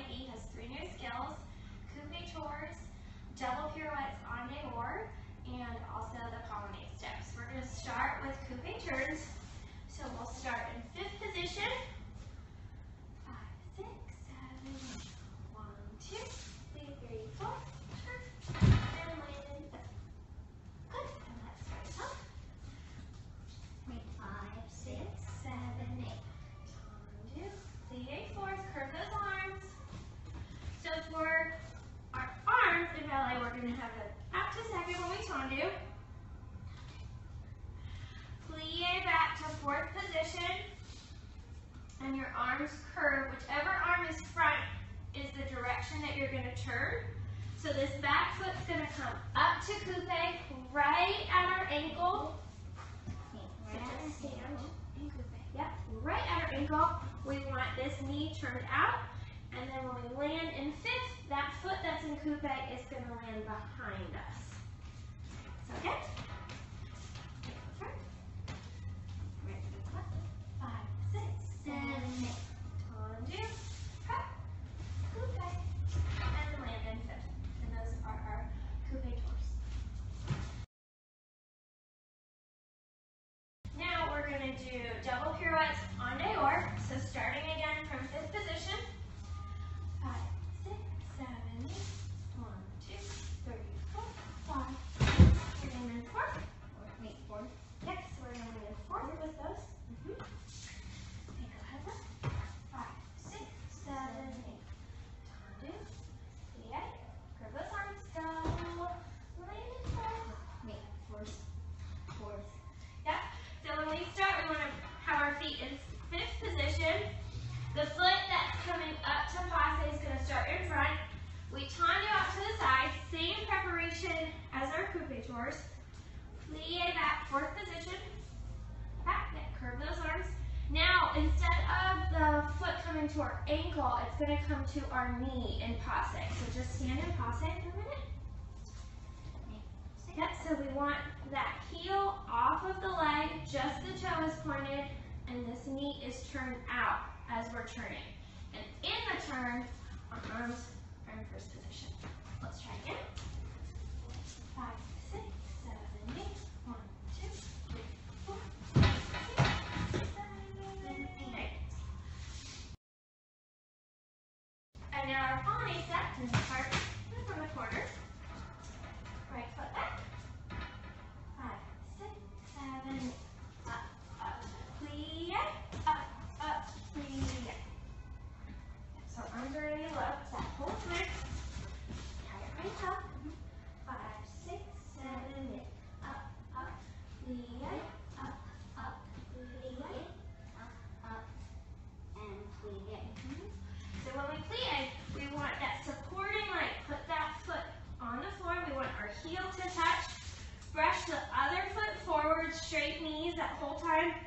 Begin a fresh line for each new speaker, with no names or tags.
E has 3 new skills: coupe tours, double pirouettes en dehors, and also the colonnade steps. We're going to start with coupe turns. So we'll start in 5th position. 5, 6, 7, 8. 1, 2, 3, 4. Turn and land in 5th. Good. And let's start up. 5, 6, 7, 8. Tendu. Plie 4th. Curve those arms. So for our arms in ballet, we're going to have it up to 2nd when we tendu. Plie back to 4th position, and your arms curve. Whichever arm is front is the direction that you're going to turn. So this back foot's going to come up to coupe, right at our ankle. So just stand in coupe. Yep, right at our ankle. We want this knee turned out, and then when we land in 5th, that foot that's in coupe is going to land behind us. Okay? 5, 6, 7, 8. Tendu, hop, coupe, and land in 5th. And those are our coupe tours. Now we're going to do double pirouettes en dehors. So starting again from 5th position. 5, 6, 7, 8. 1, 2, 3, 4, 5. We're going to land 4th. Wait, 4th. Next, we're going to land 4th with those. Okay, go ahead up. 5, 6, 7, 8. Tendu, plie, curve those arms, go. Land in 4th. Wait, 4th. Yep. So when we start, we want to have our feet in 5th position. The foot that's coming up to passe is going to start in front. We tendu out to the side, same preparation as our coupe tours. Plie back, 4th position. Back, curve those arms. Now, instead of the foot coming to our ankle, it's going to come to our knee in passe. So just stand in passe for a minute. Yep, so we want that heel off of the leg, just the toe is pointed, and this knee is turned out as we're turning. And in the turn, our arms are in 1st position. Let's try again. 5, 6, 7, 8. 1, 2, 3, 4, 5, 6, 7, 8. And now our colonnade step is start from the corner. Right foot back. 5, 6, 7, 8. Up, up, plie, up, plie. So arms are really low. That whole time. Try it right up. 5, 6, 7, 8. Up, plie, up, plie, up, and plie. So when we plie, we want that supporting leg. Put that foot on the floor. We want our heel to touch. Brush the other foot forward, straight knees that whole time.